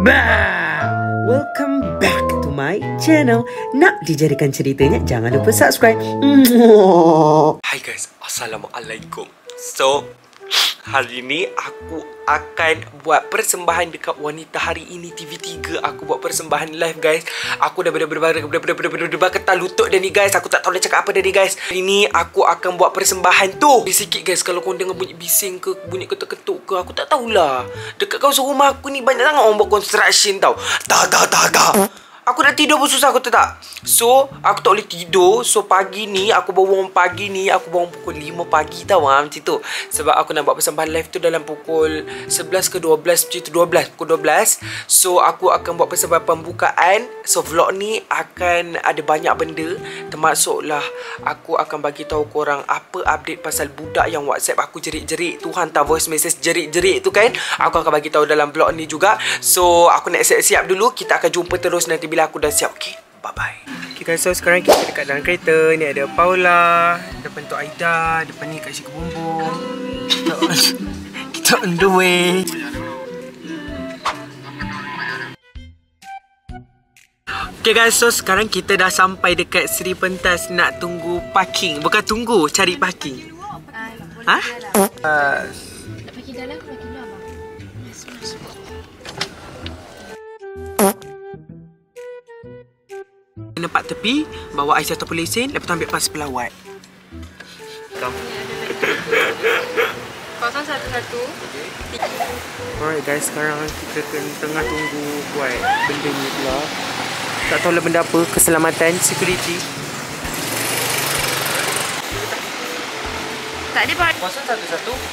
Bah! Welcome back to my channel. Nak dijadikan ceritanya, jangan lupa subscribe. Hai guys, Assalamualaikum. So, hari ni aku akan buat persembahan dekat Wanita Hari Ini TV3. Aku buat persembahan live guys. Aku dah berketal lutut dah ni guys. Aku tak tahu dah cakap apa dah ni guys. Hari ni aku akan buat persembahan tu. Di sikit guys, kalau kau dengar bunyi bising ke, bunyi ketuk-ketuk ke, aku tak tahulah. Dekat kawasan rumah aku ni banyak sangat orang buat construction tau. Tak. Aku nak tidur pun susah, aku tahu tak? So, aku tak boleh tidur. So, pagi ni, aku bangun pagi ni, aku bangun pukul 5 pagi tau macam tu. Sebab aku nak buat persembahan live tu dalam pukul 11 ke 12 macam tu, pukul 12. So, aku akan buat persembahan pembukaan. So, vlog ni akan ada banyak benda. Termasuklah, aku akan bagi tahu korang apa update pasal budak yang WhatsApp aku jerit-jerit tu. Hantar voice message jerit-jerit tu kan. Aku akan bagi tahu dalam vlog ni juga. So, aku nak siap-siap dulu. Kita akan jumpa terus nanti bila aku dah siap. Okay, bye-bye. Okay guys, so sekarang kita dekat dalam kereta. Ni ada Paula, depan tu Aida, depan ni Kak Syika Bumbung. Kita on the way. Okay guys, so sekarang kita dah sampai dekat Seri Pentas. Nak tunggu parking. Bukan tunggu, cari parking. Ha? Parking dalam ke parking luar bang? Nampak tepi, bawa IC ataupun lesen, lepas tu ambil pas pelawat. Kosong 11. Alright guys, sekarang kita tengah tunggu buat benda ni pula. Tak tahu lah benda apa, keselamatan, security. Tak ada parking. Kosong 11 37.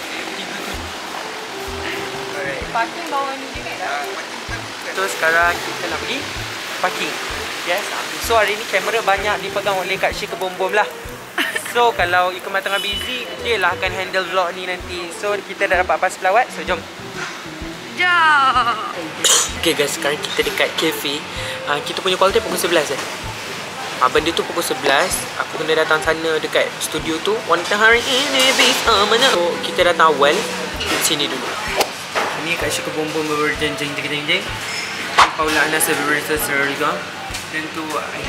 Alright. Parking bawah ni juga dah. So sekarang kita nak pergi parking. Yes. So hari ni kamera banyak dipegang oleh Kak Syika Bumbung lah. So kalau Ikuman tengah busy, dia lah akan handle vlog ni nanti. So kita dah dapat pas pelawat, so jom. Jom. Okay guys, sekarang kita dekat cafe. Kita punya call time pukul 11 benda tu pukul 11. Aku kena datang sana dekat studio tu. Wanita Hari Ini bisa mana. So kita datang awal di sini dulu. Ini Kak Syika Bumbung berjeng-jeng. Paula Anas berserga. Dan tu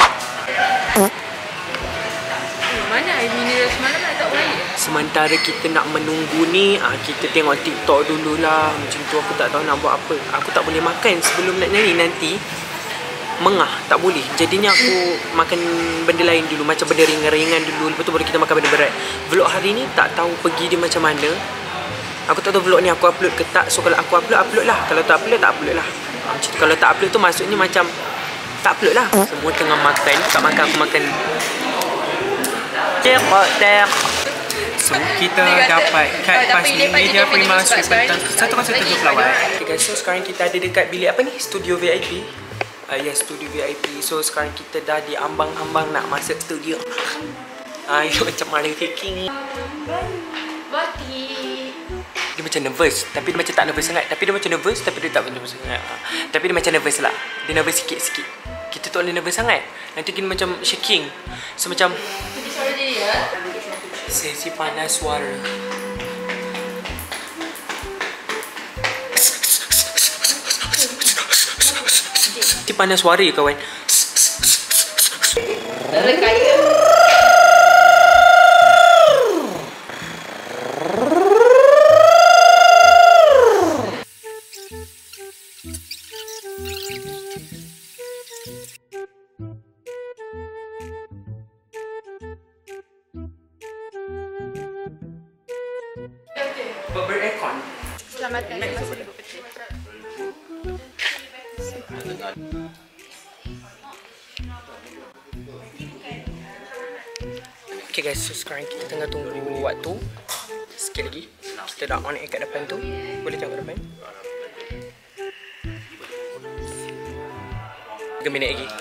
Mana ini dah semalam dah tak balik? sementara kita nak menunggu ni, kita tengok TikTok dululah. Macam tu aku tak tahu nak buat apa. Aku tak boleh makan sebelum nak nyanyi nanti. Mengah, tak boleh. Jadinya aku makan benda lain dulu. Macam benda ringan-ringan dulu. Lepas tu baru kita makan benda berat. Vlog hari ni tak tahu pergi dia macam mana. Aku tak tahu vlog ni aku upload ke tak. So kalau aku upload lah. Kalau tak upload, tak upload lah. Macam tu. Kalau tak upload tu maksudnya macam tak upload lah. Semua tengah makan. Tak makan, aku makan. So kita dapat kat pas ni Media Prima Seri Pentas 107 pelawat. Okay guys, so sekarang kita ada dekat bilik apa ni? Studio VIP. Yes, studio VIP. So sekarang kita dah di ambang-ambang nak masuk studio. Itu macam mana taking. Dia macam nervous, tapi dia macam tak nervous sangat. Tapi dia macam nervous, tapi dia tak nervous sangat. Tapi dia macam nervous lah. Dia nervous sikit-sikit. Kita tak boleh nervous sangat. Nanti kita macam shaking. So macam sesi panas suara. Sesi panas suara kawan. Ber-aircon. Selamatkan masa ibu peti. Okay guys, so sekarang kita tengah tunggu waktu. Sikit lagi. Kita dah on air kat depan tu. Boleh tengok depan. 3 minit lagi.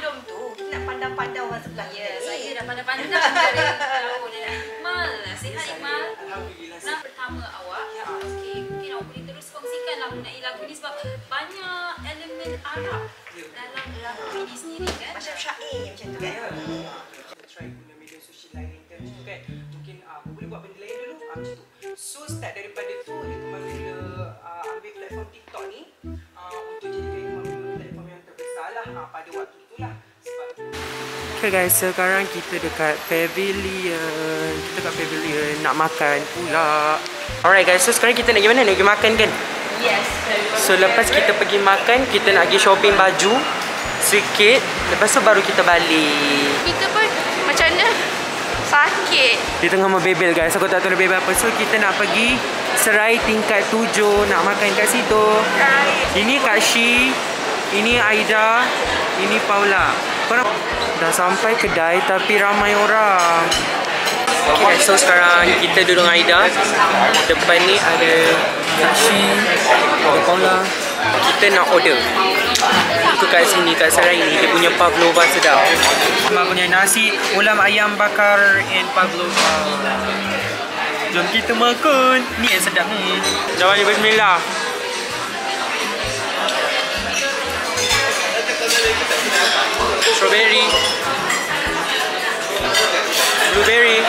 belum tu. Kita nak pandang-pandang orang sebelah. Ya, saya dah pandang-pandang dari tahu dia. Iqmal, sihat Iqmal. Alhamdulillah. Nah, pertama awak. Okey, mungkin awak boleh terus kongsikan lah mengenai lagu ni sebab banyak elemen Arab dalam lagu ini sendiri kan. Macam syair macam tu kan. Kita try guna media sosial lain macam tu kan. Mungkin boleh buat benda lain dulu macam tu. So start daripada tu Iqmal mula ambil platform TikTok ni untuk jadikan Iqmal platform yang terbesar lah pada waktu tu lah. Sebab okay guys, sekarang kita dekat pavilion. Nak makan pula. Alright guys, so sekarang kita nak pergi mana? Nak pergi makan kan? Yes. So lepas kita pergi makan, kita nak pergi shopping baju sikit. Lepas tu baru kita balik. Kita pun macam mana? Sakit. Di tengah membebel guys, aku tak tahu nak bebel apa. So kita nak pergi Serai tingkat 7. Nak makan kat situ. Ini Kak Shi, ini Aida, ini Paula. Korang dah sampai kedai tapi ramai orang. Okay guys, so sekarang kita duduk dengan Aida. Depan ni ada Kak Shi, ada Paula. Kita nak order. Itu kat sini, kat Serai ni, dia punya pavlova sedap. Mak punya nasi ulam ayam bakar and pavlova. Jom kita makan. Ni yang sedap ni. Jom ni, bismillah. Strawberry, blueberry.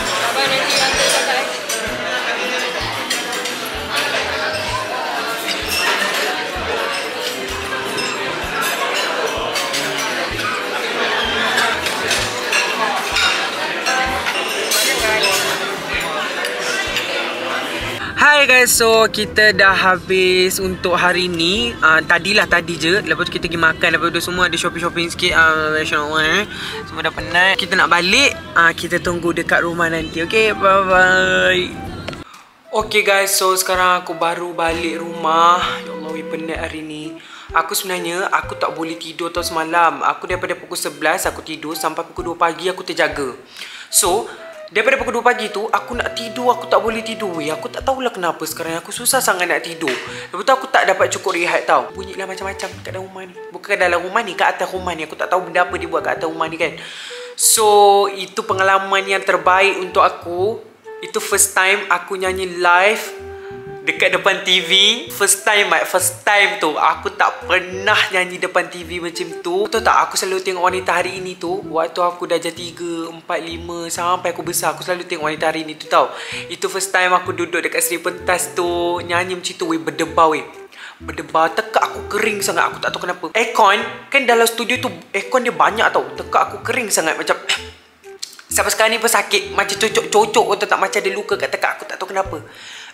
Hai guys, so kita dah habis untuk hari ni. Tadi je. Lepas tu kita pergi makan. Lepas tu semua ada shopping sikit. Semua dah penat. Kita nak balik. Kita tunggu dekat rumah nanti. Okay, bye bye. Okay guys, so sekarang aku baru balik rumah. Ya Allah, penat hari ni. Aku sebenarnya, aku tak boleh tidur tau semalam. Aku daripada pukul 11 aku tidur sampai pukul 2 pagi aku terjaga. So daripada pukul 2 pagi tu, aku nak tidur, aku tak boleh tidur. Aku tak tahulah kenapa sekarang aku susah sangat nak tidur. Lepas tu aku tak dapat cukup rehat tau. Bunyilah macam-macam kat dalam rumah ni. Bukan dalam rumah ni, kat atas rumah ni. Aku tak tahu benda apa dia buat kat atas rumah ni kan. So, itu pengalaman yang terbaik untuk aku. Itu first time aku nyanyi live dekat depan TV. First time tu aku tak pernah nyanyi depan TV macam tu. Tahu tak, aku selalu tengok Wanita Hari Ini tu waktu aku darjah 3, 4, 5 sampai aku besar. Aku selalu tengok Wanita Hari Ini tu tau. Itu first time aku duduk dekat Seri Pentas tu, nyanyi macam tu. Berdebar berdebar, tekak aku kering sangat. Aku tak tahu kenapa. Aircon kan dalam studio tu, aircon dia banyak tau. Tekak aku kering sangat macam sampai sekarang ni pun sakit. Macam cocok atau tak, macam ada luka kat tekak. Aku tak tahu kenapa.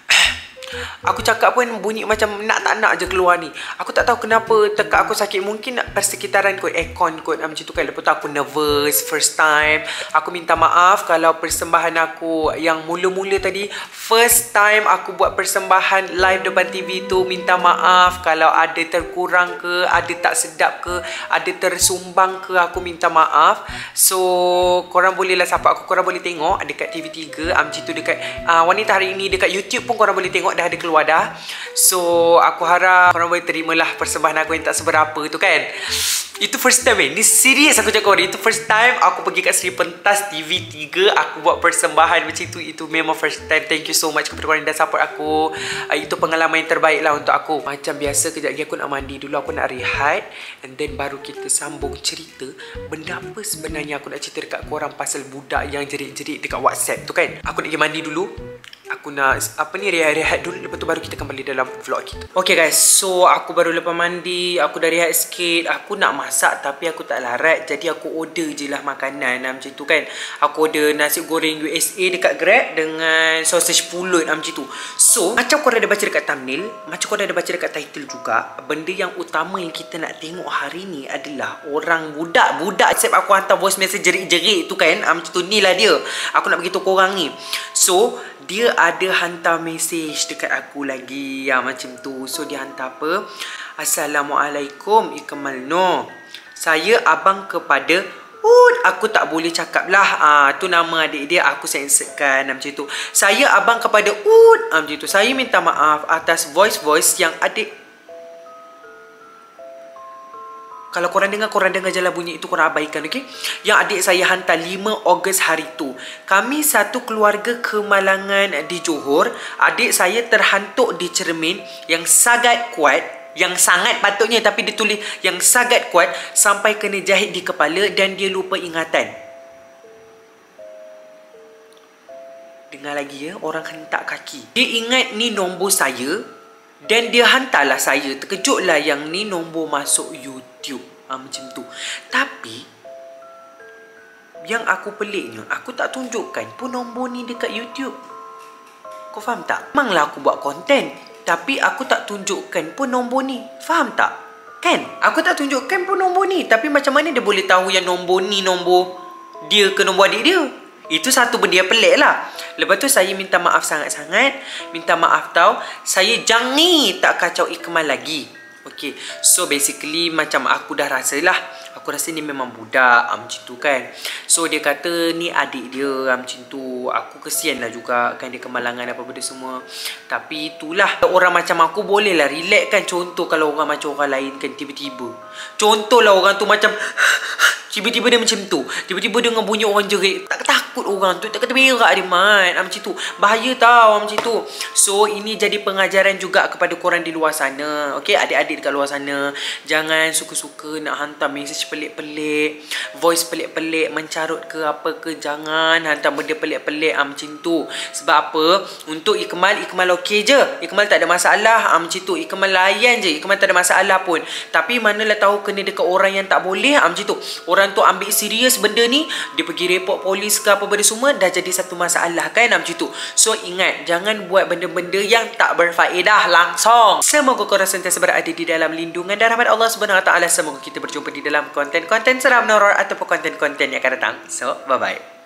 Aku cakap pun bunyi macam nak tak nak je keluar ni. Aku tak tahu kenapa tekak aku sakit. Mungkin persekitaran kot, aircon kot macam tu kan. Lepas tu aku nervous first time. Aku minta maaf kalau persembahan aku yang mula-mula tadi, first time aku buat persembahan live depan TV tu. Minta maaf kalau ada terkurang ke, ada tak sedap ke, ada tersumbang ke, aku minta maaf. So korang bolehlah support aku. Korang boleh tengok dekat TV3 macam tu, dekat Wanita Hari Ini, dekat YouTube pun korang boleh tengok, dah ada keluar dah. So aku harap korang boleh terimalah persembahan aku yang tak seberapa tu kan. Itu first time ni serius aku cakap korang. Itu first time aku pergi kat Seri Pentas TV3, aku buat persembahan macam tu. Itu memang first time. Thank you so much kepada korang yang dah support aku. Itu pengalaman yang terbaik lah untuk aku. Macam biasa, kejap lagi aku nak mandi dulu. Aku nak rehat, and then baru kita sambung cerita. Benda apa sebenarnya aku nak cerita dekat korang pasal budak yang jerit-jerit dekat WhatsApp tu kan. Aku nak pergi mandi dulu. Aku nak rehat dulu. Lepas tu baru kita kembali dalam vlog kita. Okay guys, so aku baru lepas mandi. Aku dah rehat sikit. Aku nak masak tapi aku tak larat. Jadi aku order je lah makanan macam tu kan. Aku order nasi goreng USA dekat Grab dengan sausage pulut macam tu. So macam korang ada baca dekat thumbnail, macam korang ada baca dekat title juga, benda yang utama yang kita nak tengok hari ni adalah orang budak WhatsApp aku hantar voice message jerit-jerit tu kan. Macam tu, ni lah dia. Aku nak beritahu korang ni. So dia ada hantar message dekat aku lagi macam tu. So dia hantar apa? Assalamualaikum Ikmal Noor. Saya abang kepada aku tak boleh cakap lah. Tu nama adik dia, aku sensorkan macam tu. Saya abang kepada macam tu. Saya minta maaf atas voice yang adik Kalau korang dengar je lah bunyi itu, korang abaikan, okey? Yang adik saya hantar 5 Ogos hari tu. Kami satu keluarga kemalangan di Johor. Adik saya terhantuk di cermin yang sangat kuat. Yang sangat patutnya, tapi dia tulis yang sangat kuat sampai kena jahit di kepala dan dia lupa ingatan. Dengar lagi ya, orang hentak kaki. Dia ingat ni nombor saya dan dia hantarlah saya. Terkejutlah yang ni nombor masuk YouTube. Macam tu. Tapi yang aku peliknya, aku tak tunjukkan pun nombor ni dekat YouTube. Kau faham tak? Memanglah aku buat konten, tapi aku tak tunjukkan pun nombor ni. Faham tak? Kan? Aku tak tunjukkan pun nombor ni. Tapi macam mana dia boleh tahu yang nombor ni nombor dia ke nombor adik dia? Itu satu benda yang pelik lah. Lepas tu saya minta maaf sangat-sangat. Minta maaf tau. Saya jangan tak kacau Ikmal lagi. Okay. So basically macam aku dah rasa lah. Aku rasa ni memang budak macam tu kan. So dia kata ni adik dia macam tu. Aku kesian lah juga kan, dia kemalangan apa benda semua. Tapi itulah, orang macam aku boleh lah relax kan. Contoh kalau orang macam orang lain kan, tiba-tiba contoh lah orang tu macam tiba-tiba dia macam tu. Tiba-tiba dia dengan bunyi orang jerit. Tak takut orang tu. Tak kata berak dia mat. Macam tu. Bahaya tau macam tu. So ini jadi pengajaran juga kepada korang di luar sana. Okay, adik-adik dekat luar sana. Jangan suka-suka nak hantar mesej pelik-pelik, voice pelik-pelik, mencarut ke apa ke. Jangan hantar benda pelik-pelik macam tu. Sebab apa? Untuk Ikmal okey je. Ikmal tak ada masalah macam tu. Ikmal layan je. Ikmal tak ada masalah pun. Tapi manalah tahu kena dekat orang yang tak boleh macam tu. Orang tu ambil serius benda ni, dia pergi report polis ke apa benda semua, dah jadi satu masalah kan macam tu. So ingat, jangan buat benda-benda yang tak berfaedah langsung. Semoga korang sentiasa berada di dalam lindungan dan rahmat Allah Subhanahu Wa Taala. Semoga kita berjumpa di dalam konten-konten seram, horror ataupun konten-konten yang akan datang. So bye bye.